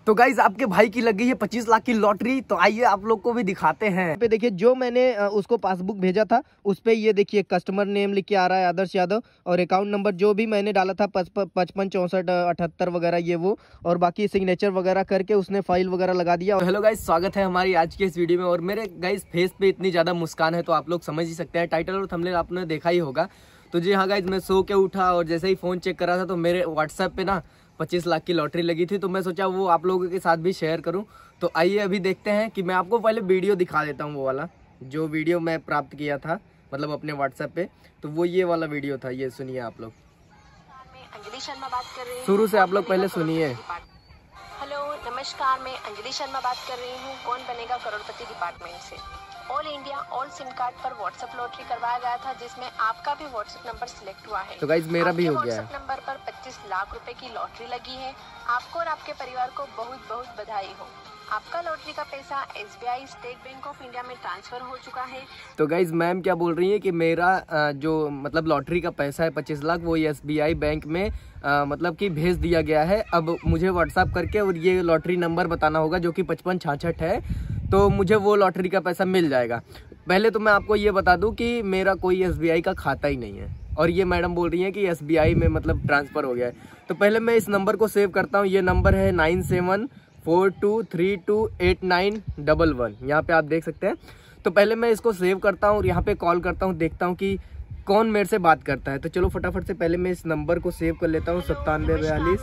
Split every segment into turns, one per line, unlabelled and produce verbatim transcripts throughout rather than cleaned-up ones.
तो गाइज आपके भाई की लग गई है पच्चीस लाख की लॉटरी। तो आइए आप लोग को भी दिखाते हैं। पे देखिए जो मैंने उसको पासबुक भेजा था उस पे ये देखिए कस्टमर नेम लिख के आ रहा है आदर्श यादव, और अकाउंट नंबर जो भी मैंने डाला था पचपन चौंसठ अठहत्तर वगैरह ये वो, और बाकी सिग्नेचर वगैरह करके उसने फाइल वगैरह लगा दिया। हेलो गाइज, स्वागत है हमारी आज की इस वीडियो में। और मेरे गाइज फेस पे इतनी ज्यादा मुस्कान है तो आप लोग समझ ही सकते हैं, टाइटल और थंबनेल आपने देखा ही होगा। तो जी हाँ गाइज, मैं सो के उठा और जैसे ही फोन चेक करा था तो मेरे व्हाट्सएप पे ना पच्चीस लाख की लॉटरी लगी थी। तो मैं सोचा वो आप लोगों के साथ भी शेयर करूं। तो आइए अभी देखते हैं कि मैं आपको पहले वीडियो दिखा देता हूं, वो वाला जो वीडियो मैं प्राप्त किया था मतलब अपने व्हाट्सएप पे। तो वो ये वाला वीडियो था, ये सुनिए आप लोग।
अंजलि शर्मा बात कर रही हूँ,
शुरू से आप लोग पहले सुनिए।
हेलो नमस्कार, मैं अंजलि शर्मा बात कर रही हूँ कौन बनेगा करोड़पति डिपार्टमेंट से। All India all SIM card पर व्हाट्सएप लॉटरी करवाया गया था जिसमें आपका भी व्हाट्सएप नंबर सिलेक्ट हुआ है।
तो गाइस मेरा भी हो गया है।
व्हाट्सएप नंबर पर पच्चीस लाख रुपए की लॉटरी लगी है। आपको और आपके परिवार को बहुत बहुत बधाई हो। आपका लॉटरी का पैसा SBI State Bank of India में ट्रांसफर हो चुका है।
तो गाइज मैम क्या बोल रही है कि मेरा जो मतलब लॉटरी का पैसा है पच्चीस लाख वो एसबीआई बैंक में आ, मतलब कि भेज दिया गया है। अब मुझे व्हाट्सएप करके और ये लॉटरी नंबर बताना होगा जो कि पचपन छाछठ है, तो मुझे वो लॉटरी का पैसा मिल जाएगा। पहले तो मैं आपको ये बता दूं कि मेरा कोई एसबीआई का खाता ही नहीं है, और ये मैडम बोल रही है कि एसबीआई में मतलब ट्रांसफ़र हो गया है। तो पहले मैं इस नंबर को सेव करता हूँ। ये नंबर है nine seven four two three two eight nine double one, यहाँ पे आप देख सकते हैं। तो पहले मैं इसको सेव करता हूँ और यहाँ पे कॉल करता हूँ, देखता हूँ कि कौन मेरे से बात करता है। तो चलो फटाफट से पहले मैं इस नंबर को सेव कर लेता हूँ, सत्तानवे बयालीस।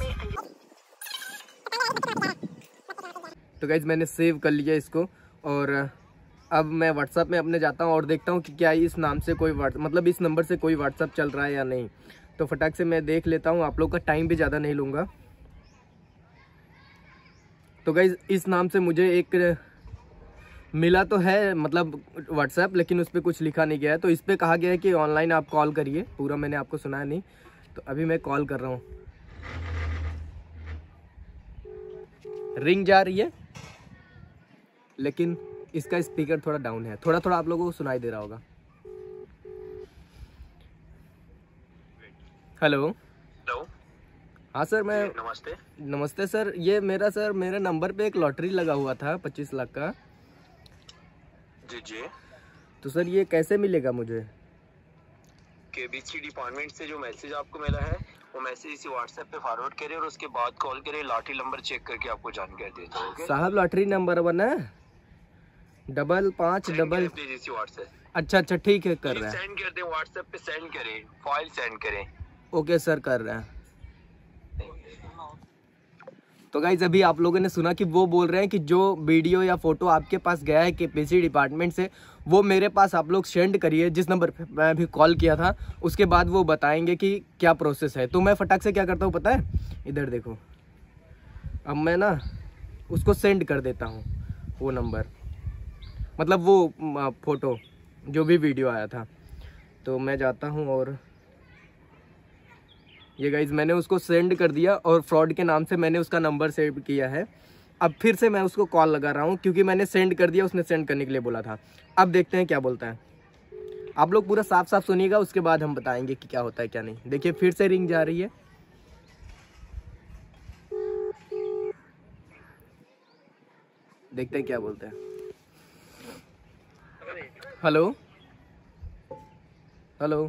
तो गाइज मैंने सेव कर लिया इसको, और अब मैं व्हाट्सएप में अपने जाता हूँ और देखता हूँ कि क्या इस नाम से कोई व्हाट्स मतलब इस नंबर से कोई व्हाट्सएप चल रहा है या नहीं। तो फटाक से मैं देख लेता हूँ, आप लोग का टाइम भी ज़्यादा नहीं लूँगा। तो गाइज इस नाम से मुझे एक मिला तो है मतलब व्हाट्सएप, लेकिन उस पर कुछ लिखा नहीं गया है। तो इस पर कहा गया है कि ऑनलाइन आप कॉल करिए, पूरा मैंने आपको सुनाया नहीं। तो अभी मैं कॉल कर रहा हूँ, रिंग जा रही है लेकिन इसका स्पीकर थोड़ा डाउन है, थोड़ा थोड़ा आप लोगों को सुनाई दे रहा होगा। हेलो
हेलो,
हाँ सर मैं
नमस्ते।
नमस्ते सर, ये मेरा सर मेरे नंबर पे एक लॉटरी लगा हुआ था पच्चीस लाख का।
जी जी,
तो सर ये कैसे मिलेगा मुझे?
केबीसी डिपार्टमेंट से जो मैसेज आपको मिला है वो मैसेज इसी व्हाट्सएप पे फॉरवर्ड करें और उसके बाद कॉल करें, लॉटरी नंबर चेक करके आपको जानकारी देता हूं। ओके
साहब लॉटरी नंबर वन है डबल पाँच डबल।
प्लीज इसी व्हाट्सएप।
अच्छा अच्छा ठीक है, कर रहे हैं।
सेंड कर दें व्हाट्सएप पे, सेंड करें, फाइल सेंड करें।
ओके सर कर रहे हैं। तो गाइज अभी आप लोगों ने सुना कि वो बोल रहे हैं कि जो वीडियो या फोटो आपके पास गया है केबीसी डिपार्टमेंट से वो मेरे पास आप लोग सेंड करिए, जिस नंबर पे मैं अभी कॉल किया था। उसके बाद वो बताएंगे कि क्या प्रोसेस है। तो मैं फटाक से क्या करता हूँ पता है, इधर देखो, अब मैं ना उसको सेंड कर देता हूँ वो नंबर मतलब वो फोटो जो भी वीडियो आया था। तो मैं जाता हूँ और ये गाइज मैंने उसको सेंड कर दिया और फ्रॉड के नाम से मैंने उसका नंबर सेव किया है। अब फिर से मैं उसको कॉल लगा रहा हूँ क्योंकि मैंने सेंड कर दिया, उसने सेंड करने के लिए बोला था। अब देखते हैं क्या बोलता है। आप लोग पूरा साफ साफ सुनिएगा, उसके बाद हम बताएंगे कि क्या होता है क्या नहीं। देखिए फिर से रिंग जा रही है। देखते हैं क्या बोलते हैं। हेलो हेलो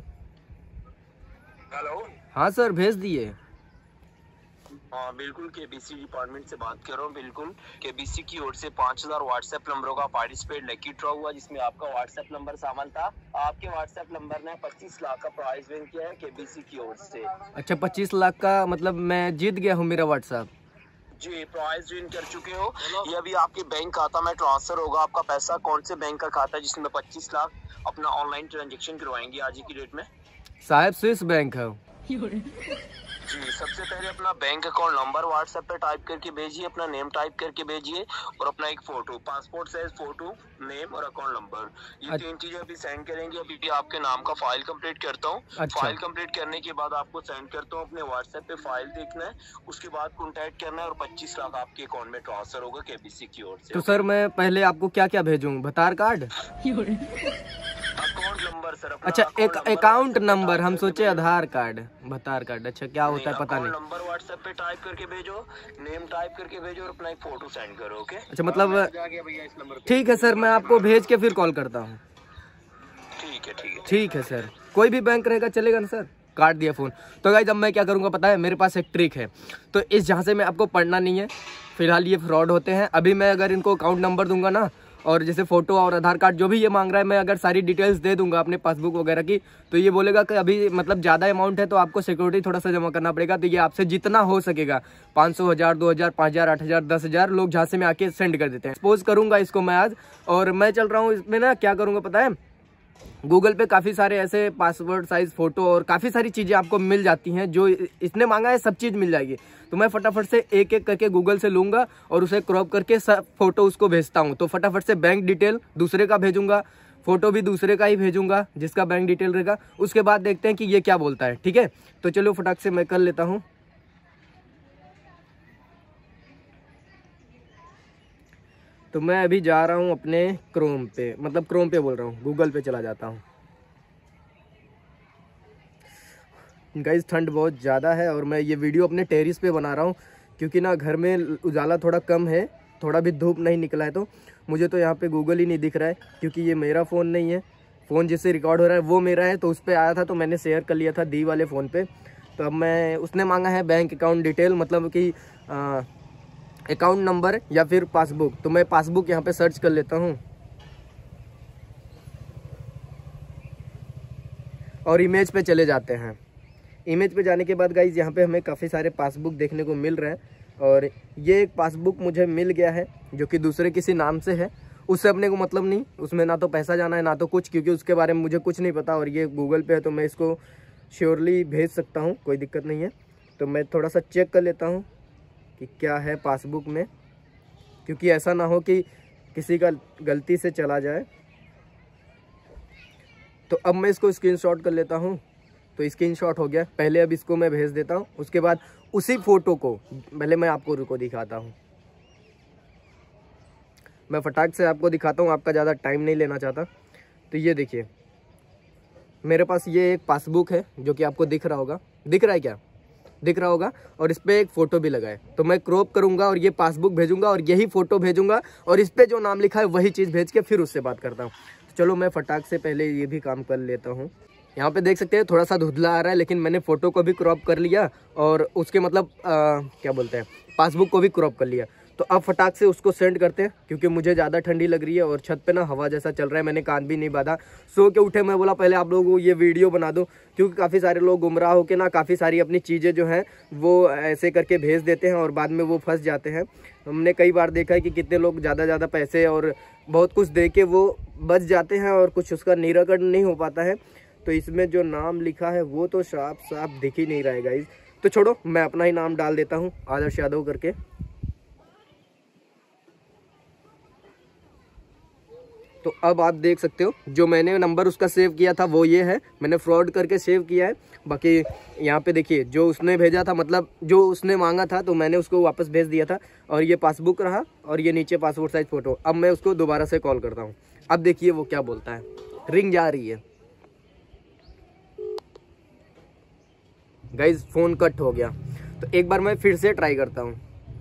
हेलो,
हाँ सर भेज दिए।
हाँ बिल्कुल, केबीसी डिपार्टमेंट से बात कर रहा हूँ। बिल्कुल केबीसी की ओर से पाँच हजार व्हाट्सएप नंबरों का पार्टिसिपेट लकी ड्रॉ हुआ जिसमें आपका व्हाट्सएप नंबर शामिल था। आपके व्हाट्सएप नंबर ने पच्चीस लाख का प्राइज विन किया है केबीसी की ओर से।
अच्छा पच्चीस लाख का मतलब मैं जीत गया हूँ मेरा व्हाट्सएप?
जी, प्राइज विन कर चुके हो। ये अभी आपके बैंक खाता में ट्रांसफर होगा। आपका पैसा कौन से बैंक का खाता है जिसमें पच्चीस लाख अपना ऑनलाइन ट्रांजेक्शन करवाएंगे आज ही की डेट में?
साहब स्विस बैंक है।
जी, सबसे पहले अपना बैंक अकाउंट नंबर व्हाट्सएप पे टाइप करके भेजिए, अपना नेम टाइप करके भेजिए और अपना एक photo, passport size photo, name और अकाउंट नंबर, ये तीन चीजें अभी सेंड करेंगे। अभी भी आपके नाम का फाइल कंप्लीट करता हूँ।
अच्छा।
फाइल कंप्लीट करने के बाद आपको सेंड करता हूँ। अपने व्हाट्सएप पे फाइल देखना है, उसके बाद कॉन्टैक्ट करना है और पच्चीस लाख आपके अकाउंट में ट्रांसफर होगा केबीसी की ओर से।
तो सर मैं पहले आपको क्या क्या भेजूँ? भतार card,
account number number sir अपना।
अच्छा, एक अकाउंट नंबर, हम सोचे आधार कार्ड, आधार कार्ड। अच्छा, क्या होता है पता नहीं।
नंबर व्हाट्सएप पे टाइप करके भेजो, नेम टाइप करके भेजो और अपना एक फोटो सेंड करो। ओके,
अच्छा, मतलब ठीक है सर, मैं आपको भेज के फिर कॉल करता हूँ।
ठीक है ठीक है
ठीक है सर। कोई भी बैंक रहेगा चलेगा ना सर? काट दिया फ़ोन। तो गाइस अब मैं क्या करूँगा पता है, मेरे पास एक ट्रिक है। तो इस जहाँ से मैं आपको पढ़ना नहीं है, फिलहाल ये फ्रॉड होते हैं। अभी मैं अगर इनको अकाउंट नंबर दूंगा ना, और जैसे फ़ोटो और आधार कार्ड जो भी ये मांग रहा है, मैं अगर सारी डिटेल्स दे दूंगा अपने पासबुक वगैरह की, तो ये बोलेगा कि अभी मतलब ज़्यादा अमाउंट है तो आपको सिक्योरिटी थोड़ा सा जमा करना पड़ेगा। तो ये आपसे जितना हो सकेगा पाँच सौ, हज़ार, दो हज़ार, पाँच हज़ार, आठ हज़ार, दस हज़ार लोग झांसे में आके सेंड कर देते हैं। एक्सपोज करूँगा इसको मैं आज। और मैं चल रहा हूँ इसमें ना, क्या करूँगा पता है, गूगल पे काफ़ी सारे ऐसे पासवर्ड साइज फ़ोटो और काफ़ी सारी चीज़ें आपको मिल जाती हैं। जो इसने मांगा है सब चीज़ मिल जाएगी। तो मैं फटाफट से एक एक करके गूगल से लूँगा और उसे क्रॉप करके सब फोटो उसको भेजता हूँ। तो फटाफट से बैंक डिटेल दूसरे का भेजूँगा, फ़ोटो भी दूसरे का ही भेजूँगा जिसका बैंक डिटेल रहेगा। उसके बाद देखते हैं कि ये क्या बोलता है। ठीक है, तो चलो फटाक से मैं कर लेता हूँ। तो मैं अभी जा रहा हूँ अपने क्रोम पे, मतलब क्रोम पे बोल रहा हूँ, गूगल पे चला जाता हूँ। गाइस ठंड बहुत ज़्यादा है और मैं ये वीडियो अपने टेरिस पे बना रहा हूँ, क्योंकि ना घर में उजाला थोड़ा कम है, थोड़ा भी धूप नहीं निकला है। तो मुझे तो यहाँ पे गूगल ही नहीं दिख रहा है, क्योंकि ये मेरा फ़ोन नहीं है। फ़ोन जिससे रिकॉर्ड हो रहा है वो मेरा है, तो उस पर आया था तो मैंने शेयर कर लिया था दी वाले फ़ोन पे। तो अब मैं, उसने मांगा है बैंक अकाउंट डिटेल, मतलब कि अकाउंट नंबर या फिर पासबुक। तो मैं पासबुक यहाँ पे सर्च कर लेता हूँ और इमेज पे चले जाते हैं। इमेज पे जाने के बाद गाइज यहाँ पे हमें काफ़ी सारे पासबुक देखने को मिल रहे हैं। और ये एक पासबुक मुझे मिल गया है जो कि दूसरे किसी नाम से है, उससे अपने को मतलब नहीं, उसमें ना तो पैसा जाना है ना तो कुछ, क्योंकि उसके बारे में मुझे कुछ नहीं पता। और ये गूगल पे है तो मैं इसको श्योरली भेज सकता हूँ, कोई दिक्कत नहीं है। तो मैं थोड़ा सा चेक कर लेता हूँ कि क्या है पासबुक में, क्योंकि ऐसा ना हो कि किसी का गलती से चला जाए। तो अब मैं इसको स्क्रीनशॉट कर लेता हूँ। तो स्क्रीनशॉट हो गया। पहले अब इसको मैं भेज देता हूँ, उसके बाद उसी फ़ोटो को पहले मैं आपको रुको दिखाता हूँ। मैं फटाक से आपको दिखाता हूँ, आपका ज़्यादा टाइम नहीं लेना चाहता। तो ये देखिए मेरे पास ये एक पासबुक है जो कि आपको दिख रहा होगा, दिख रहा है क्या, दिख रहा होगा। और इस पर एक फ़ोटो भी लगा है। तो मैं क्रॉप करूँगा और ये पासबुक भेजूँगा और यही फ़ोटो भेजूँगा और इस पर जो नाम लिखा है वही चीज़ भेज के फिर उससे बात करता हूँ। तो चलो मैं फटाक से पहले ये भी काम कर लेता हूँ। यहाँ पे देख सकते हैं थोड़ा सा धुंधला आ रहा है, लेकिन मैंने फ़ोटो को भी क्रॉप कर लिया और उसके मतलब आ, क्या बोलते हैं, पासबुक को भी क्रॉप कर लिया। तो अब फटाक से उसको सेंड करते हैं, क्योंकि मुझे ज़्यादा ठंडी लग रही है और छत पे ना हवा जैसा चल रहा है। मैंने कान भी नहीं बांधा, सो के उठे, मैं बोला पहले आप लोगों को ये वीडियो बना दो, क्योंकि काफ़ी सारे लोग गुमराह होकर ना काफ़ी सारी अपनी चीज़ें जो हैं वो ऐसे करके भेज देते हैं और बाद में वो फंस जाते हैं। हमने कई बार देखा है कि कितने लोग ज़्यादा ज़्यादा पैसे और बहुत कुछ दे के वो बच जाते हैं और कुछ उसका निराकरण नहीं हो पाता है। तो इसमें जो नाम लिखा है वो तो साफ साफ दिख ही नहीं रहा है गाइज। तो छोड़ो, मैं अपना ही नाम डाल देता हूँ, आदर्श यादव करके। तो अब आप देख सकते हो जो मैंने नंबर उसका सेव किया था वो ये है, मैंने फ्रॉड करके सेव किया है। बाकी यहाँ पे देखिए जो उसने भेजा था, मतलब जो उसने मांगा था, तो मैंने उसको वापस भेज दिया था। और ये पासबुक रहा और ये नीचे पासपोर्ट साइज फ़ोटो। अब मैं उसको दोबारा से कॉल करता हूँ। अब देखिए वो क्या बोलता है, रिंग जा रही है गाइज, फ़ोन कट हो गया। तो एक बार मैं फिर से ट्राई करता हूँ।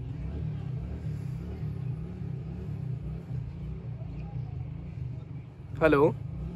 हेलो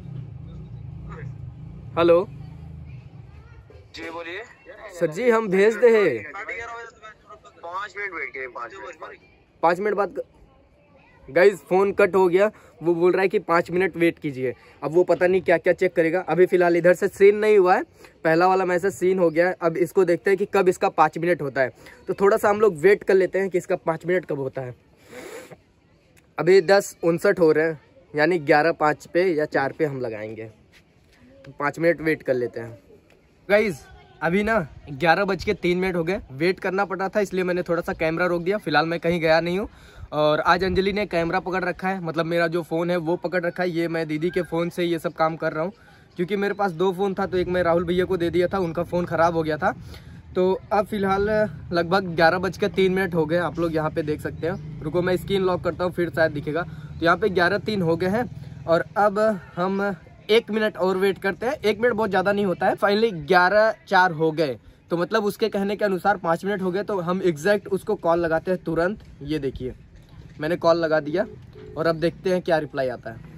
हेलो
जी बोलिए
सर जी, हम भेज दे हैं,
पाँच मिनट वेट करिए, पाँच मिनट
पाँच मिनट बाद। गाइज फ़ोन कट हो गया, वो बोल रहा है कि पाँच मिनट वेट कीजिए। अब वो पता नहीं क्या क्या चेक करेगा। अभी फ़िलहाल इधर से सीन नहीं हुआ है, पहला वाला मैसेज सीन हो गया है। अब इसको देखते हैं कि कब इसका पाँच मिनट होता है। तो थोड़ा सा हम लोग वेट कर लेते हैं कि इसका पाँच मिनट कब होता है। अभी दस उनसठ हो रहे हैं, यानी ग्यारह पाँच पे या चार पे हम लगाएंगे। तो पाँच मिनट वेट कर लेते हैं। गाइज अभी ना ग्यारह बज के तीन मिनट हो गए, वेट करना पड़ा था इसलिए मैंने थोड़ा सा कैमरा रोक दिया। फिलहाल मैं कहीं गया नहीं हूँ और आज अंजलि ने कैमरा पकड़ रखा है, मतलब मेरा जो फ़ोन है वो पकड़ रखा है। ये मैं दीदी के फ़ोन से ये सब काम कर रहा हूँ, क्योंकि मेरे पास दो फ़ोन था, तो एक मैं राहुल भैया को दे दिया था, उनका फ़ोन ख़राब हो गया था। तो अब फ़िलहाल लगभग ग्यारह बज के तीन मिनट हो गए, आप लोग यहाँ पे देख सकते हैं। रुको मैं स्क्रीन लॉक करता हूँ, फिर शायद दिखेगा। तो यहाँ पे ग्यारह तीन हो गए हैं और अब हम एक मिनट और वेट करते हैं। एक मिनट बहुत ज़्यादा नहीं होता है। फाइनली ग्यारह चार हो गए, तो मतलब उसके कहने के अनुसार पाँच मिनट हो गए, तो हम एग्जैक्ट उसको कॉल लगाते हैं तुरंत। ये देखिए मैंने कॉल लगा दिया और अब देखते हैं क्या रिप्लाई आता है।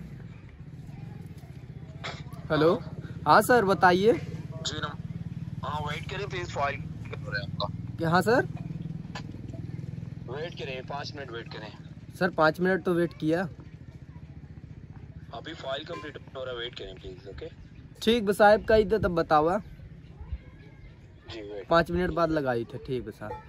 हेलो, हाँ सर बताइए।
जी ना, हाँ वेट करें प्लीज, फाइल हो रहा है आपका।
हाँ सर,
वेट करें, पाँच मिनट वेट करें।
सर पाँच मिनट तो वेट किया,
अभी फाइल कंप्लीट हो रहा है, वेट करें प्लीज। ओके
ठीक बस साहब का इधर तब बतावा
जी, वेट।
पाँच मिनट बाद लगाई थे। ठीक है साहब।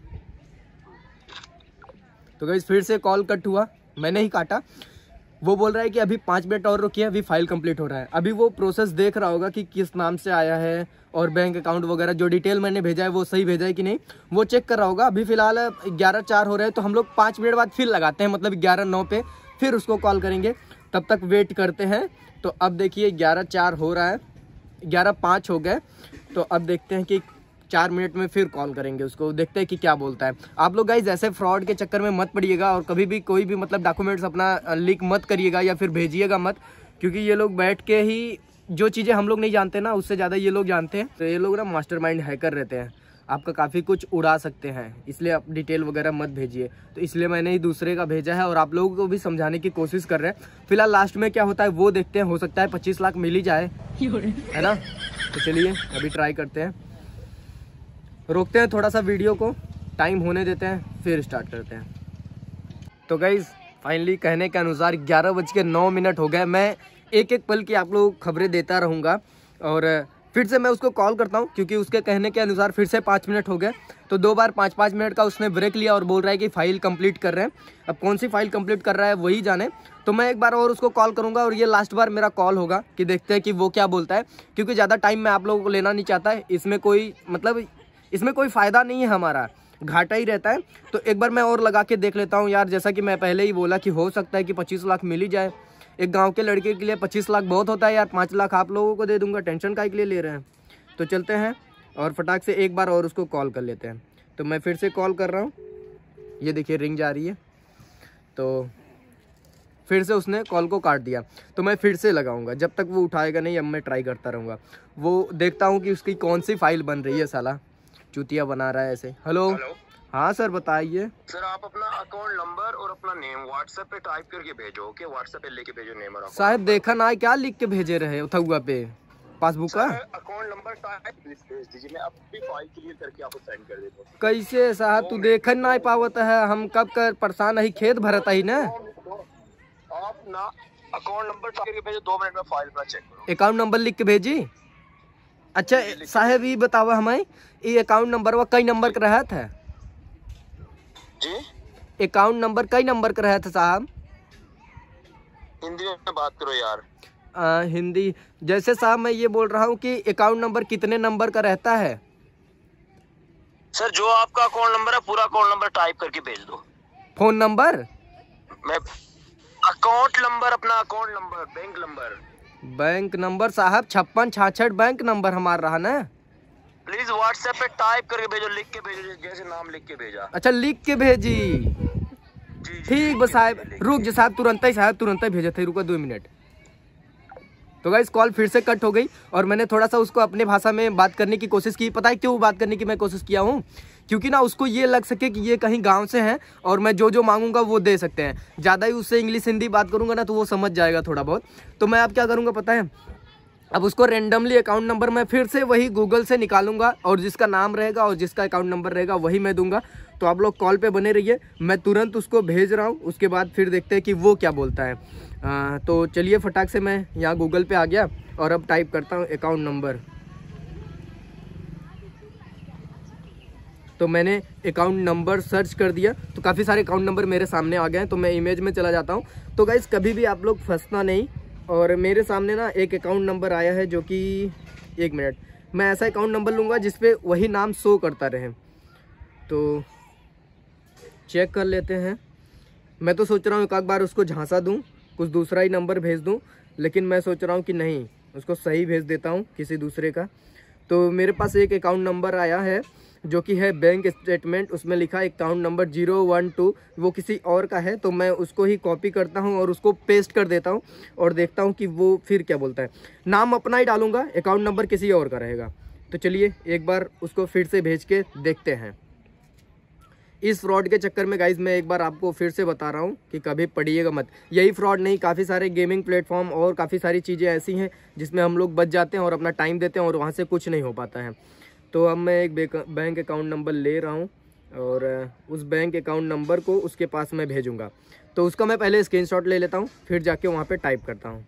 तो गाइस फिर से कॉल कट हुआ, मैंने ही काटा। वो बोल रहा है कि अभी पाँच मिनट और रुकिए, अभी फाइल कंप्लीट हो रहा है। अभी वो प्रोसेस देख रहा होगा कि किस नाम से आया है और बैंक अकाउंट वगैरह जो डिटेल मैंने भेजा है वो सही भेजा है कि नहीं, वो चेक कर रहा होगा। अभी फिलहाल ग्यारह चार हो रहे हैं, तो हम लोग पाँच मिनट बाद फिर लगाते हैं, मतलब ग्यारह नौ पे फिर उसको कॉल करेंगे। तब तक वेट करते हैं। तो अब देखिए ग्यारह चार हो रहा है, ग्यारह पाँच हो गए, तो अब देखते हैं कि चार मिनट में फिर कॉल करेंगे उसको, देखते हैं कि क्या बोलता है। आप लोग गाइज ऐसे फ्रॉड के चक्कर में मत पड़िएगा और कभी भी कोई भी मतलब डॉक्यूमेंट्स अपना लीक मत करिएगा या फिर भेजिएगा मत, क्योंकि ये लोग बैठ के ही जो चीज़ें हम लोग नहीं जानते ना उससे ज़्यादा ये लोग जानते हैं। तो ये लोग ना मास्टरमाइंड हैकर रहते हैं, आपका काफ़ी कुछ उड़ा सकते हैं, इसलिए आप डिटेल वगैरह मत भेजिए। तो इसलिए मैंने ही दूसरे का भेजा है और आप लोगों को भी समझाने की कोशिश कर रहे हैं। फिलहाल लास्ट में क्या होता है वो देखते हैं, हो सकता है पच्चीस लाख मिल ही जाए, है ना। तो चलिए अभी ट्राई करते हैं, रोकते हैं थोड़ा सा वीडियो को, टाइम होने देते हैं फिर स्टार्ट करते हैं। तो गाइज फाइनली कहने के अनुसार ग्यारह बज के नौ मिनट हो गए। मैं एक एक पल की आप लोगों को खबरें देता रहूँगा और फिर से मैं उसको कॉल करता हूँ, क्योंकि उसके कहने के अनुसार फिर से पाँच मिनट हो गए। तो दो बार पाँच पाँच मिनट का उसने ब्रेक लिया और बोल रहा है कि फ़ाइल कंप्लीट कर रहे हैं। अब कौन सी फ़ाइल कंप्लीट कर रहा है वही जाने। तो मैं एक बार और उसको कॉल करूँगा और ये लास्ट बार मेरा कॉल होगा कि देखते हैं कि वो क्या बोलता है, क्योंकि ज़्यादा टाइम मैं आप लोगों को लेना नहीं चाहता है। इसमें कोई मतलब इसमें कोई फ़ायदा नहीं है, हमारा घाटा ही रहता है। तो एक बार मैं और लगा के देख लेता हूँ यार, जैसा कि मैं पहले ही बोला कि हो सकता है कि पच्चीस लाख मिल ही जाए। एक गांव के लड़के के लिए पच्चीस लाख बहुत होता है यार, पाँच लाख आप लोगों को दे दूंगा, टेंशन काहे के लिए ले रहे हैं। तो चलते हैं और फटाक से एक बार और उसको कॉल कर लेते हैं। तो मैं फिर से कॉल कर रहा हूँ, ये देखिए रिंग जा रही है। तो फिर से उसने कॉल को काट दिया, तो मैं फिर से लगाऊंगा, जब तक वो उठाएगा नहीं अब मैं ट्राई करता रहूँगा। वो देखता हूँ कि उसकी कौन सी फाइल बन रही है, साला चूतिया बना रहा है ऐसे। हेलो, हाँ सर बताइए।
सर आप अपना अकाउंट नंबर और अपना नेम व्हाट्सएप पे टाइप करके भेजो। ओके व्हाट्सएप पे लेके भेजो नेम और
साहब देखा ना क्या लिख के भेजे रहे उठा पे पासबुक का
अकाउंट नंबर टाइप प्लीज भेज दीजिए, मैं अभी फाइल क्लियर करके आपको सेंड कर देता हूँ।
कैसे साहब तू देख ना पावत है, हम कब कर परेशान ही खेत भरत ही ना।
आप ना अकाउंट नंबर टाइप करके भेजो, दो मिनट में फाइल पर चेक करो।
अकाउंट नंबर लिख के भेजी। अच्छा साहब ये बताओ हमें ये अकाउंट नंबर वो कई नंबर का रहा था
जी?
अकाउंट नंबर कई नंबर का रहा था साहब?
हिंदी में बात करो यार।
आ, हिंदी जैसे साहब मैं ये बोल रहा हूँ कि अकाउंट नंबर कितने नंबर का रहता है?
सर जो आपका अकाउंट नंबर है पूरा अकाउंट नंबर टाइप करके भेज दो।
Phone number?
मैं अकाउंट नंबर, अपना account number, bank number.
Bank number साहब छप्पन छाछठ बैंक नंबर हमारा रहा ना।
प्लीज व्हाट्सएप पे टाइप करके भेजो, लिख के भेजो, जैसे नाम लिख के भेजा।
अच्छा लिख के भेजी, ठीक बस साहब रुक जा साहब, तुरंत ही साहब तुरंत ही भेजे थे, रुको दो मिनट। तो गाइस कॉल फिर से कट हो गई और मैंने थोड़ा सा उसको अपने भाषा में बात करने की कोशिश की। पता है क्यों बात करने की मैं कोशिश किया हूँ? क्योंकि ना उसको ये लग सके कि ये कहीं गांव से हैं और मैं जो जो मांगूंगा वो दे सकते हैं। ज़्यादा ही उससे इंग्लिश हिंदी बात करूंगा ना तो वो समझ जाएगा थोड़ा बहुत। तो मैं अब क्या करूँगा पता है, अब उसको रेंडमली अकाउंट नंबर मैं फिर से वही गूगल से निकालूंगा और जिसका नाम रहेगा और जिसका अकाउंट नंबर रहेगा वही मैं दूंगा। तो आप लोग कॉल पे बने रहिए, मैं तुरंत उसको भेज रहा हूँ, उसके बाद फिर देखते हैं कि वो क्या बोलता है। आ, तो चलिए फटाक से मैं यहाँ गूगल पे आ गया और अब टाइप करता हूँ अकाउंट नंबर। तो मैंने अकाउंट नंबर सर्च कर दिया तो काफ़ी सारे अकाउंट नंबर मेरे सामने आ गए हैं। तो मैं इमेज में चला जाता हूँ। तो गाइस कभी भी आप लोग फंसना नहीं। और मेरे सामने ना एक अकाउंट नंबर आया है जो कि एक मिनट मैं ऐसा अकाउंट नंबर लूँगा जिस पे वही नाम शो करता रहे। तो चेक कर लेते हैं। मैं तो सोच रहा हूँ एक आध बार उसको झांसा दूँ, कुछ दूसरा ही नंबर भेज दूँ, लेकिन मैं सोच रहा हूँ कि नहीं, उसको सही भेज देता हूँ किसी दूसरे का। तो मेरे पास एक अकाउंट नंबर आया है जो कि है बैंक स्टेटमेंट, उसमें लिखा है account number zero one two, वो किसी और का है, तो मैं उसको ही कॉपी करता हूँ और उसको पेस्ट कर देता हूँ और देखता हूँ कि वो फिर क्या बोलता है। नाम अपना ही डालूंगा, अकाउंट नंबर किसी और का रहेगा। तो चलिए एक बार उसको फिर से भेज के देखते हैं। इस फ्रॉड के चक्कर में गाइज मैं एक बार आपको फिर से बता रहा हूँ कि कभी पढ़िएगा मत। यही फ्रॉड नहीं, काफ़ी सारे गेमिंग प्लेटफॉर्म और काफ़ी सारी चीज़ें ऐसी हैं जिसमें हम लोग बच जाते हैं और अपना टाइम देते हैं और वहाँ से कुछ नहीं हो पाता है। तो अब मैं एक बैंक अकाउंट नंबर ले रहा हूँ और उस बैंक अकाउंट नंबर को उसके पास मैं भेजूँगा। तो उसका मैं पहले स्क्रीनशॉट ले लेता हूँ, फिर जाके वहाँ पे टाइप करता हूँ।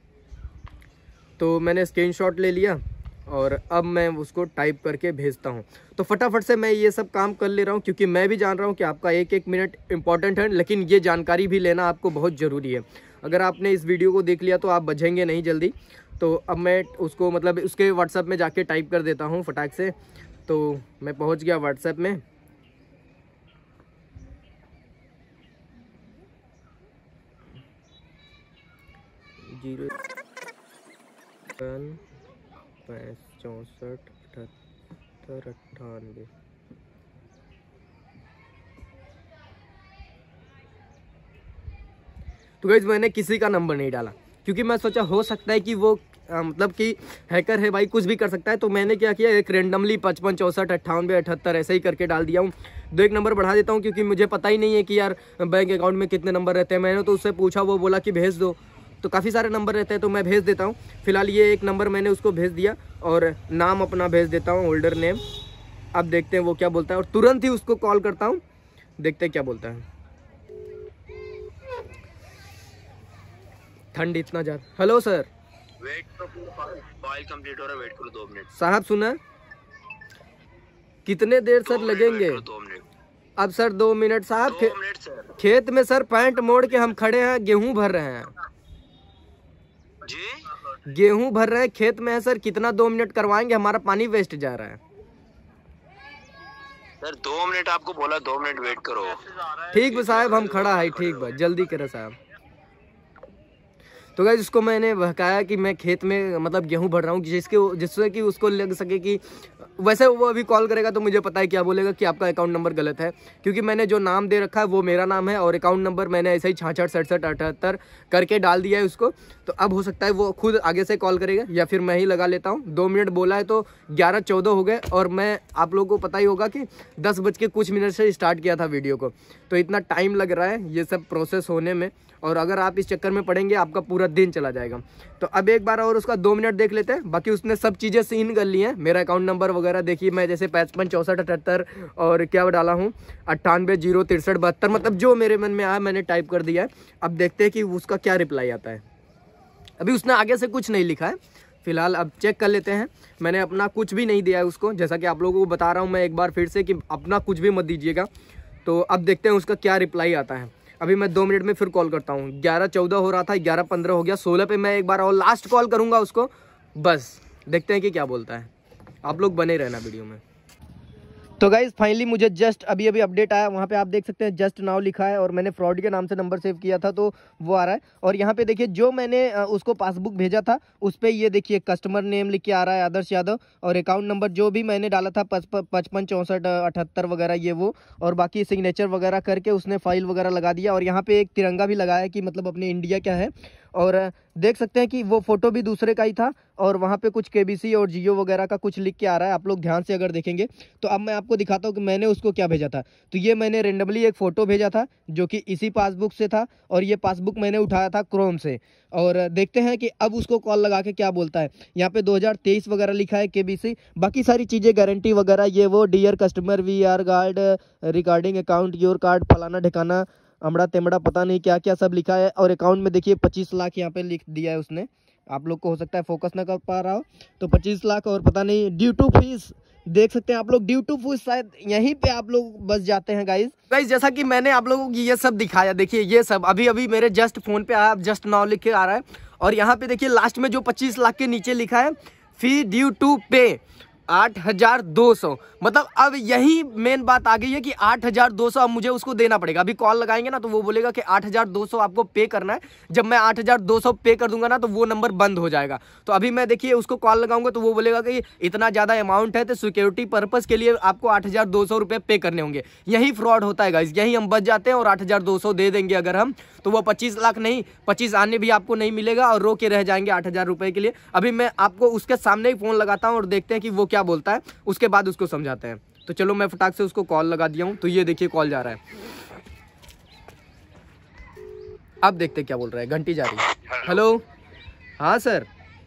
तो मैंने स्क्रीनशॉट ले लिया और अब मैं उसको टाइप करके भेजता हूँ। तो फटाफट से मैं ये सब काम कर ले रहा हूँ क्योंकि मैं भी जान रहा हूँ कि आपका एक एक मिनट इम्पॉर्टेंट है, लेकिन ये जानकारी भी लेना आपको बहुत ज़रूरी है। अगर आपने इस वीडियो को देख लिया तो आप बचेंगे नहीं जल्दी। तो अब मैं उसको मतलब उसके व्हाट्सएप में जाके टाइप कर देता हूँ फटाक से। तो मैं पहुँच गया व्हाट्सएप में। जीरो पैंस चौंसठ अठहत्तर अट्ठानवे। तो गाइस मैंने किसी का नंबर नहीं डाला क्योंकि मैं सोचा हो सकता है कि वो आ, मतलब कि हैकर है भाई, कुछ भी कर सकता है। तो मैंने क्या किया, एक रेंडमली पचपन चौंसठ अट्ठानवे अठहत्तर ऐसे ही करके डाल दिया हूँ। दो एक नंबर बढ़ा देता हूँ क्योंकि मुझे पता ही नहीं है कि यार बैंक अकाउंट में कितने नंबर रहते हैं। मैंने तो उससे पूछा, वो बोला कि भेज दो, तो काफ़ी सारे नंबर रहते हैं तो मैं भेज देता हूँ। फिलहाल ये एक नंबर मैंने उसको भेज दिया और नाम अपना भेज देता हूँ, होल्डर नेम। अब देखते हैं वो क्या बोलता है और तुरंत ही उसको कॉल करता हूँ, देखते हैं क्या बोलता है। ठंड इतना ज़्यादा। हेलो सर,
वेट करो, फाइल कंप्लीट हो रहा है, वेट करो दो मिनट।
साहब सुना, कितने देर सर लगेंगे?
दो मिनट।
अब सर दो मिनट साहब,
दो मिनट सर।
खेत में सर पैंट मोड़ के हम खड़े हैं, गेहूं भर रहे हैं
जी,
गेहूं भर रहे हैं, खेत में है सर। कितना दो मिनट करवाएंगे, हमारा पानी वेस्ट जा रहा है।
सर दो मिनट आपको बोला, दो मिनट वेट करो।
ठीक है साहब, हम खड़ा है, ठीक है जल्दी करे साहब। तो गाइस उसको मैंने बहकाया कि मैं खेत में मतलब गेहूं भर रहा हूँ, जिसके जिससे कि उसको लग सके कि वैसे वो अभी कॉल करेगा तो मुझे पता है क्या बोलेगा कि आपका अकाउंट नंबर गलत है, क्योंकि मैंने जो नाम दे रखा है वो मेरा नाम है और अकाउंट नंबर मैंने ऐसे ही छाछठ सड़सठ अठहत्तर करके डाल दिया है उसको। तो अब हो सकता है वो खुद आगे से कॉल करेगा या फिर मैं ही लगा लेता हूँ। दो मिनट बोला है तो ग्यारह चौदह हो गए और मैं, आप लोगों को पता ही होगा कि दस बज के कुछ मिनट से स्टार्ट किया था वीडियो को, तो इतना टाइम लग रहा है ये सब प्रोसेस होने में। और अगर आप इस चक्कर में पड़ेंगे आपका पूरा दिन चला जाएगा। तो अब एक बार और उसका दो मिनट देख लेते हैं। बाकी उसने सब चीज़ें सीन कर ली हैं, मेरा अकाउंट नंबर वगैरह देखिए, मैं जैसे पचपन चौंसठ अठहत्तर और क्या डाला हूँ अट्ठानवे जीरो तिरसठ बहत्तर, मतलब जो मेरे मन में आया मैंने टाइप कर दिया है। अब देखते हैं कि उसका क्या रिप्लाई आता है। अभी उसने आगे से कुछ नहीं लिखा है, फिलहाल अब चेक कर लेते हैं। मैंने अपना कुछ भी नहीं दिया है उसको, जैसा कि आप लोगों को बता रहा हूँ मैं एक बार फिर से कि अपना कुछ भी मत दीजिएगा। तो अब देखते हैं उसका क्या रिप्लाई आता है। अभी मैं दो मिनट में फिर कॉल करता हूँ। ग्यारह चौदह हो रहा था, ग्यारह पंद्रह हो गया, सोलह पे मैं एक बार और लास्ट कॉल करूँगा उसको। बस देखते हैं कि क्या बोलता है। आप लोग बने रहना वीडियो में। तो गाइज फाइनली मुझे जस्ट अभी अभी अपडेट आया, वहाँ पे आप देख सकते हैं जस्ट नाउ लिखा है और मैंने फ्रॉड के नाम से नंबर सेव किया था तो वो आ रहा है। और यहाँ पे देखिए जो मैंने उसको पासबुक भेजा था उस पर ये देखिए कस्टमर नेम लिख के आ रहा है आदर्श यादव, और अकाउंट नंबर जो भी मैंने डाला था पचपन चौंसठ अठहत्तर वगैरह ये वो, और बाकी सिग्नेचर वगैरह करके उसने फाइल वगैरह लगा दिया। और यहाँ पे एक तिरंगा भी लगाया कि मतलब अपने इंडिया क्या है। और देख सकते हैं कि वो फोटो भी दूसरे का ही था और वहाँ पे कुछ केबीसी और जियो वगैरह का कुछ लिख के आ रहा है, आप लोग ध्यान से अगर देखेंगे तो। अब मैं आपको दिखाता हूँ कि मैंने उसको क्या भेजा था। तो ये मैंने रेंडमली एक फ़ोटो भेजा था जो कि इसी पासबुक से था, और ये पासबुक मैंने उठाया था क्रोम से। और देखते हैं कि अब उसको कॉल लगा के क्या बोलता है। यहाँ पे दो हज़ार तेईस वगैरह लिखा है, केबीसी, बाकी सारी चीज़ें गारंटी वगैरह ये वो, dear customer we are guard regarding account your card फलाना ठिकाना अमड़ा तेमड़ा पता नहीं क्या क्या सब लिखा है। और अकाउंट में देखिए पच्चीस लाख यहाँ पे लिख दिया है उसने। आप लोग को हो सकता है फोकस ना कर पा रहा हो, तो पच्चीस लाख और पता नहीं ड्यू टू फीस, देख सकते हैं आप लोग ड्यू टू फीस, शायद यहीं पे आप लोग बस जाते हैं गाइज। गाइज जैसा कि मैंने आप लोगों को ये सब दिखाया, देखिए ये सब अभी अभी मेरे जस्ट फोन पे आया, जस्ट नाउ लिख के आ रहा है। और यहाँ पे देखिए लास्ट में जो पच्चीस लाख के नीचे लिखा है फी ड्यू टू पे, आठ हजार दो सौ, मतलब अब यही मेन बात आ गई है कि आठ हजार दो सौ अब मुझे उसको देना पड़ेगा। अभी कॉल लगाएंगे ना तो वो बोलेगा कि आठ हजार दो सौ आपको पे करना है। जब मैं आठ हजार दो सौ पे कर दूंगा ना तो वो नंबर बंद हो जाएगा। तो अभी मैं देखिए उसको कॉल लगाऊंगा तो वो बोलेगा कि इतना ज़्यादा अमाउंट है तो सिक्योरिटी पर्पज़ के लिए आपको आठ हजार दो सौ रुपये पे करने होंगे। यही फ्रॉड होता है गाइस, यही हम बच जाते हैं और आठ हजार दो सौ दे देंगे अगर हम, तो वो पच्चीस लाख नहीं, पच्चीस आने भी आपको नहीं मिलेगा और रो के रह जाएंगे आठ हजार रुपये के लिए। अभी मैं आपको उसके सामने ही फ़ोन लगाता हूँ और देखते हैं कि वो क्या बोलता है, उसके बाद उसको समझाते हैं। तो चलो मैं फटाक से उसको कॉल लगा दिया हूँ। तो ये देखिए कॉल जा रहा है, अब देखते क्या बोल रहा है। घंटी जा रही है। हेलो, हाँ सर।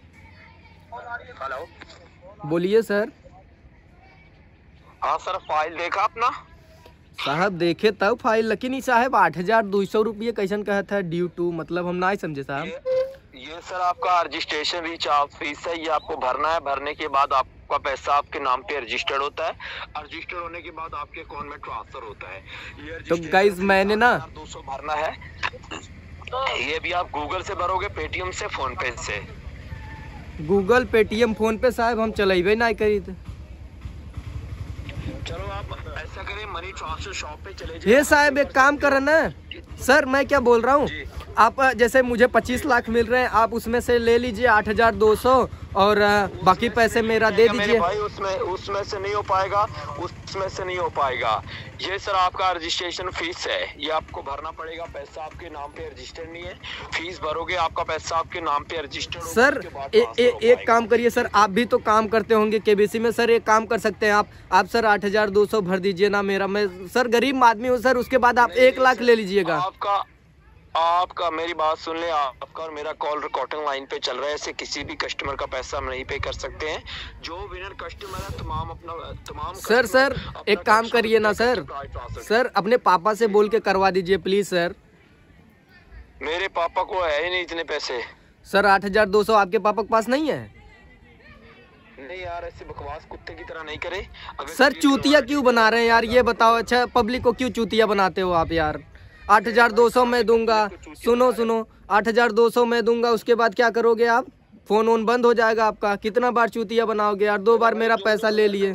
हेलो,
बोलिए सर।
हाँ सर, फाइल देखा अपना?
साहब देखे तब फाइल, लेकिन ही साहब आठ हजार दो सौ रुपये कैसन कहा था ड्यू टू, मतलब हम ना समझे साहब।
ये, ये सर आपका रजिस्ट्रेशन रिचार्ज फीस है, ये आपको भरना है। भरने के बाद आपका पैसा आपके नाम पे रजिस्टर्ड होता है। रजिस्टर होने के बाद आपके अकाउंट में ट्रांसफर होता है। ये
तो गाइस मैंने ना
दो सौ भरना है। ये भी आप गूगल से भरोगे, पेटीएम से, फोन पे से।
गूगल, पेटीएम, फोन पे साहब हम चलेबे ना करी थे।
चलो आप ऐसा करें, मनी ट्रांसफर शॉप पे चले जाइए।
ये साहब एक काम करें ना सर, मैं क्या बोल रहा हूँ, आप जैसे मुझे पच्चीस लाख मिल रहे हैं, आप उसमें से ले लीजिए आठ हजार दो सौ और बाकी पैसे मेरा दे दीजिए।
भाई उसमें उसमें से नहीं हो पाएगा, उसमें से नहीं हो पाएगा। ये सर आपका रजिस्ट्रेशन फीस है, ये आपको भरना पड़ेगा। पैसा आपके नाम पे रजिस्टर नहीं है, फीस भरोगे, आपका पैसा आपके नाम पे रजिस्टर होगा।
सर ए, ए, एक काम करिए सर, आप भी तो काम करते होंगे केबीसी में सर, एक काम कर सकते हैं आप आप सर आठ हजार दो सौ भर दीजिए ना मेरा। मैं सर गरीब आदमी हूँ सर, उसके बाद आप एक लाख ले लीजिएगा।
आपका आपका मेरी बात सुन ले, आपका और मेरा कॉल रिकॉर्डिंग लाइन पे चल रहा है। ऐसे किसी भी कस्टमर का पैसा हम नहीं पे कर सकते हैं। जो विनर कस्टमर है तमाम अपना तमाम
सर सर एक काम करिए ना सर, सर अपने पापा से बोल के करवा दीजिए प्लीज सर।
मेरे पापा को है ही नहीं इतने पैसे।
सर आठ हजार दो सौ आपके पापा के पास नहीं है?
नहीं यार, ऐसे बकवास कुत्ते की तरह नहीं करे।
सर चूतिया क्यों बना रहे हैं यार, ये बताओ। अच्छा पब्लिक को क्यों चूतिया बनाते हो आप यार? आठ हजार दो सौ मैं दूंगा, सुनो सुनो, आठ हजार दो सौ मैं दूंगा, उसके बाद क्या करोगे आप? फोन वोन बंद हो जाएगा आपका। कितना बार चूतिया बनाओगे यार? दो बार मेरा पैसा ले लिए।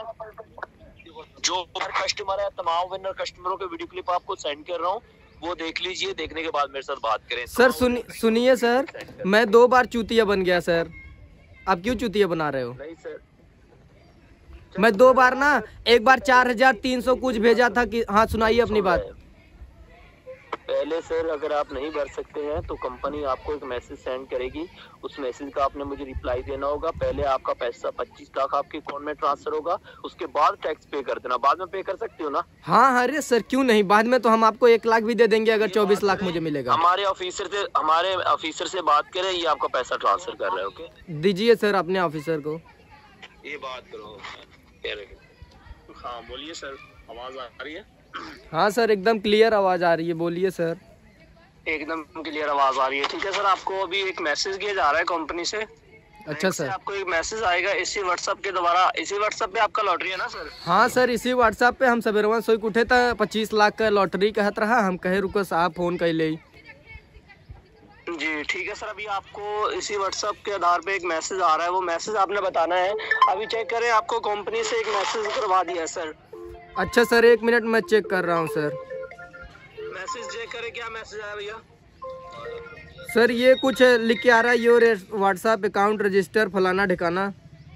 जो कस्टमर है, तमाम विनर कस्टमरों के वीडियो क्लिप आपको सेंड कर रहा हूँ, वो देख लीजिए। देखने के बाद मेरे साथ बात करें।
सर सुनी सुनिए सर, मैं दो बार चूतिया बन गया सर, आप क्यों चूतिया बना रहे हो?
नहीं सर,
मैं दो बार ना, एक बार चार हजार तीन सौ कुछ भेजा था कि, हाँ सुनाइए अपनी बात।
पहले सर अगर आप नहीं भर सकते हैं तो कंपनी आपको एक मैसेज सेंड करेगी, उस मैसेज का आपने मुझे रिप्लाई देना होगा। पहले आपका पैसा पच्चीस लाख आपके अकाउंट में ट्रांसफर होगा, उसके बाद टैक्स पे कर देना। बाद में पे कर सकते हो ना?
हाँ अरे सर क्यों नहीं, बाद में तो हम आपको एक लाख भी दे देंगे अगर चौबीस लाख मुझे मिलेगा।
हमारे ऑफिसर से हमारे ऑफिसर से बात करें, ये आपका पैसा ट्रांसफर कर रहे हैं। ओके
दीजिए सर अपने ऑफिसर को,
ये बात करो। हाँ बोलिए सर, आवाज आ रही है?
हाँ सर एकदम क्लियर आवाज आ रही है, बोलिए सर।
एकदम क्लियर आवाज आ रही है, ठीक है सर। आपको अभी एक मैसेज किया जा रहा है कंपनी से।
अच्छा सर,
आपको एक मैसेज आएगा इसी व्हाट्सएप के द्वारा। इसी व्हाट्सएप पे आपका लॉटरी है ना सर?
हाँ सर इसी व्हाट्सएप पे हम सवेरवा सोई के उठे था, पच्चीस लाख का लॉटरी कहत रहा, हम कहे रुको साहब फोन कर ले
जी। ठीक है सर, अभी आपको इसी व्हाट्सएप के आधार पे एक मैसेज आ रहा है, वो मैसेज आपने बताना है। अभी चेक करें, आपको कंपनी से एक मैसेज करवा दिया है सर।
अच्छा सर एक मिनट मैं चेक कर रहा हूँ सर।
मैसेज चेक करें, क्या मैसेज आया भैया?
सर ये कुछ लिख के आ रहा है, योर व्हाट्सएप अकाउंट रजिस्टर फलाना ठिकाना।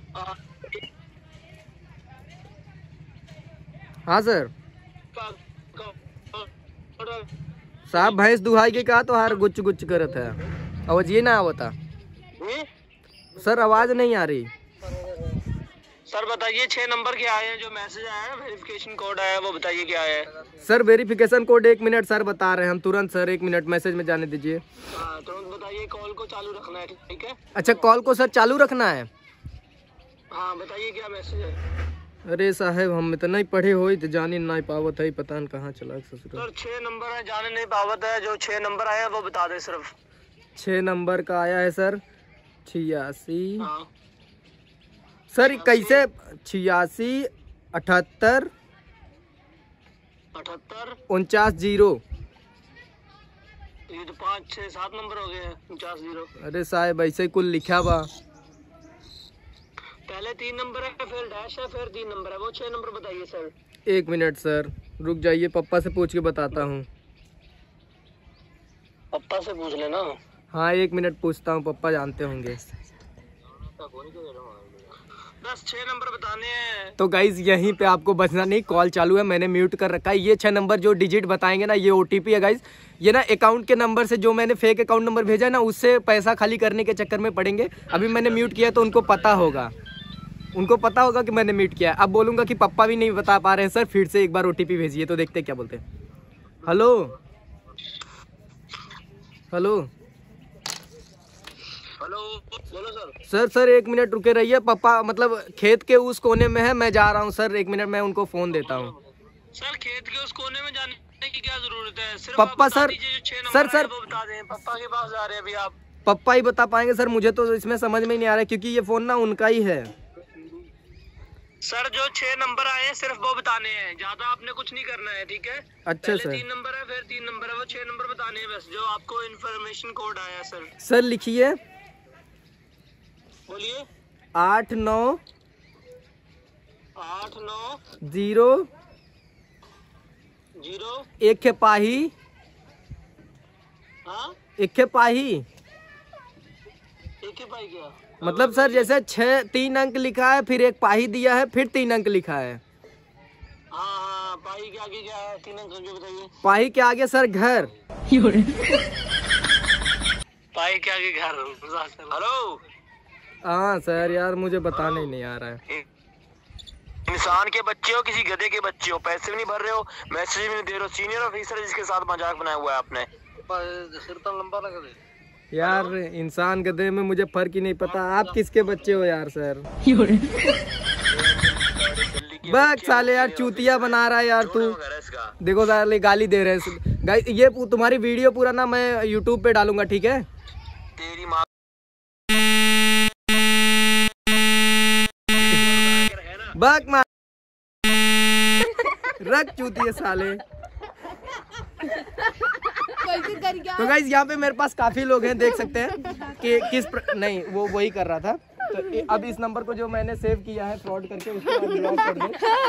हाँ सर साहब भैंस दुहाई के कहा तो हार गुच्च गुच्च करत है, आवाज ये ना आवता सर, आवाज नहीं आ रही
सर। बताइए छह नंबर के आए हैं, जो मैसेज आया है, वेरिफिकेशन कोड आया है, वो बताइए क्या है?
सर वेरिफिकेशन कोड एक मिनट सर बता रहे हैं हम तुरंत सर, एक मिनट मैसेज में जाने दीजिए।
हाँ तुरंत बताइए, कॉल को चालू रखना है, ठीक है?
अच्छा कॉल को सर चालू रखना है?
हाँ बताइए क्या मैसेज है?
अरे साहब हम इतना ही पढ़े हो तो जाने नहीं पावत है, पता नहीं कहाँ चला ससुर।
सर छह नंबर है, जाने नहीं पावत है, जो छह नंबर आया वो बता दे सिर्फ।
छः नंबर का आया है सर, छियासी।
हाँ।
सर कैसे? छियासी अठहत्तर
अठहत्तर
उनचास जीरो।
ये तो पाँच छः सात नंबर हो गए हैं, उनचास जीरो।
अरे साहब ऐसे कुल लिखा बा।
पहले तीन नंबर है, फिर डैश है, फिर तीन नंबर है, वो छह नंबर बताइए सर।
एक मिनट सर, रुक जाइए, पप्पा से पूछ के बताता हूँ।
पप्पा से पूछ लेना।
हाँ एक मिनट पूछता हूँ, पप्पा जानते होंगे।
बस छह नंबर बताने हैं।
तो गाइज यहीं पे आपको बचना नहीं, कॉल चालू है, मैंने म्यूट कर रखा है। ये छह नंबर जो डिजिट बताएंगे ना, ये ओटीपी है गाइज। ये ना अकाउंट के नंबर से, जो मैंने फेक अकाउंट नंबर भेजा है ना, उससे पैसा खाली करने के चक्कर में पड़ेंगे। अभी मैंने म्यूट किया तो उनको पता होगा, उनको पता होगा कि मैंने म्यूट किया है। अब बोलूंगा कि पप्पा भी नहीं बता पा रहे हैं सर, फिर से एक बार ओटीपी भेजिए, तो देखते क्या बोलते हैं। हेलो हेलो
हेलो, बोलो सर।
सर सर एक मिनट रुके रहिए, पापा मतलब खेत के उस कोने में है, मैं जा रहा हूँ सर, एक मिनट मैं उनको फोन देता हूँ।
सर खेत के उस कोने में जाने की क्या जरूरत है, सिर्फ
पप्पा सर सर सर
बता दें। पप्पा के पास जा रहे हैं अभी आप?
पप्पा ही बता पाएंगे सर, मुझे तो इसमें समझ में नहीं आ रहा है, क्योंकि ये फोन ना उनका ही है।
सर जो छह नंबर आए हैं सिर्फ वो बताने हैं, ज्यादा आपने कुछ नहीं करना है, ठीक है?
अच्छा सर,
तीन नंबर है, फिर तीन नंबर है, वो छह नंबर बताने हैं बस, जो आपको इन्फॉर्मेशन कोड आया सर।
सर लिखिए,
बोलिए।
आठ नौ
आठ नौ
जीरो
जीरो
एक के पाही,
हाँ
एक के पाही
एक के पाही क्या
मतलब सर, जैसे छह तीन अंक लिखा है, फिर एक पाही दिया है, फिर तीन अंक लिखा है।
हाँ हाँ, पाही के आगे क्या है? तीन अंक जो बताइए।
पाही के आगे सर घर।
पाही के आगे घर। हेलो।
हाँ सर यार, मुझे बताने ही नहीं आ रहा है।
इंसान के बच्चे हो, किसी गधे के बच्चे हो, पैसे भी नहीं भर रहे हो, मैसेज भी नहीं दे रहे हो, सीनियर ऑफिसर जिसके साथ मजाक बनाया हुआ है आपने। सिर तो लंबा लगा दे
यार, इंसान गधे में मुझे फर्क ही नहीं पता, आप किसके बच्चे हो यार सर? बस साले यार, चूतिया बना रहा है यार तू। देखो साले गाली दे रहे हैं गाइस, ये तुम्हारी वीडियो पूरा ना मैं यूट्यूब पे डालूंगा, ठीक है?
तेरी माँ
बक मार रख चूतिया साले। तो गाइस यहाँ पे मेरे पास काफी लोग हैं, देख सकते हैं कि किस प्र... नहीं वो वही कर रहा था। तो अब इस नंबर को जो मैंने सेव किया है फ्रॉड करके, उसको ब्लॉक कर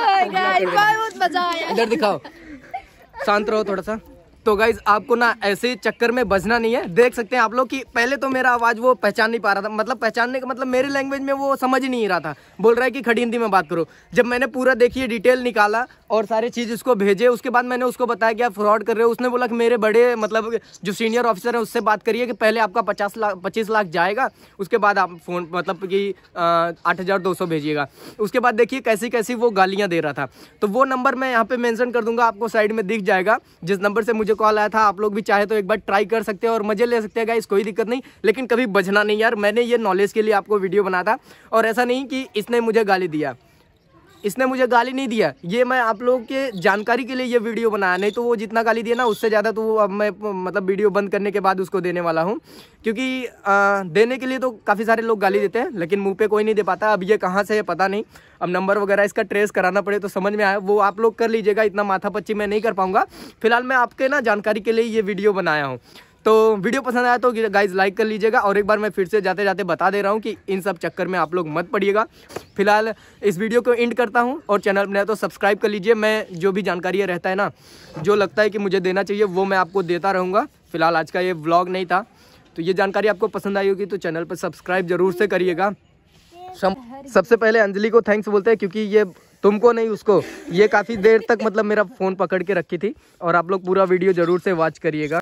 दो। इधर दिखाओ, शांत रहो थोड़ा सा। तो गाइज आपको ना ऐसे चक्कर में बजना नहीं है। देख सकते हैं आप लोग कि पहले तो मेरा आवाज वो पहचान नहीं पा रहा था, मतलब पहचानने का मतलब मेरे लैंग्वेज में वो समझ ही नहीं रहा था, बोल रहा है कि खड़ी हिंदी में बात करो। जब मैंने पूरा देखिए डिटेल निकाला और सारी चीज उसको भेजे, उसके बाद मैंने उसको बताया कि आप फ्रॉड कर रहे हो। उसने बोला कि मेरे बड़े मतलब जो सीनियर ऑफिसर है उससे बात करिए कि पहले आपका पचास लाख पच्चीस लाख जाएगा, उसके बाद आप फोन मतलब कि आठ हजार दो सौ भेजिएगा। उसके बाद देखिए कैसी कैसी वो गालियां दे रहा था। तो वो नंबर मैं यहाँ पे मेंशन कर दूंगा, आपको साइड में दिख जाएगा, जिस नंबर से मुझे कॉल आया था। आप लोग भी चाहे तो एक बार ट्राई कर सकते हैं और मजे ले सकते हैं गाइस, कोई दिक्कत नहीं, लेकिन कभी बचना नहीं यार। मैंने ये नॉलेज के लिए आपको वीडियो बना था, और ऐसा नहीं कि इसने मुझे गाली दिया, इसने मुझे गाली नहीं दिया, ये मैं आप लोगों के जानकारी के लिए ये वीडियो बनाया। नहीं तो वो जितना गाली दिया ना, उससे ज़्यादा तो अब मैं मतलब वीडियो बंद करने के बाद उसको देने वाला हूँ, क्योंकि आ, देने के लिए तो काफ़ी सारे लोग गाली देते हैं, लेकिन मुंह पे कोई नहीं दे पाता। अब ये कहाँ से है पता नहीं, अब नंबर वगैरह इसका ट्रेस कराना पड़े तो समझ में आया, वो आप लोग कर लीजिएगा, इतना माथा पच्ची मैं नहीं कर पाऊँगा। फिलहाल मैं आपके ना जानकारी के लिए ये वीडियो बनाया हूँ। तो वीडियो पसंद आया तो गाइज लाइक कर लीजिएगा, और एक बार मैं फिर से जाते जाते बता दे रहा हूँ कि इन सब चक्कर में आप लोग मत पड़िएगा। फिलहाल इस वीडियो को एंड करता हूँ, और चैनल में तो सब्सक्राइब कर लीजिए। मैं जो भी जानकारी रहता है ना, जो लगता है कि मुझे देना चाहिए, वो मैं आपको देता रहूँगा। फिलहाल आज का ये व्लॉग नहीं था, तो ये जानकारी आपको पसंद आई होगी तो चैनल पर सब्सक्राइब जरूर से करिएगा। सबसे पहले अंजलि को थैंक्स बोलते हैं, क्योंकि ये तुमको नहीं उसको, ये काफ़ी देर तक मतलब मेरा फ़ोन पकड़ के रखी थी। और आप लोग पूरा वीडियो ज़रूर से वॉच करिएगा।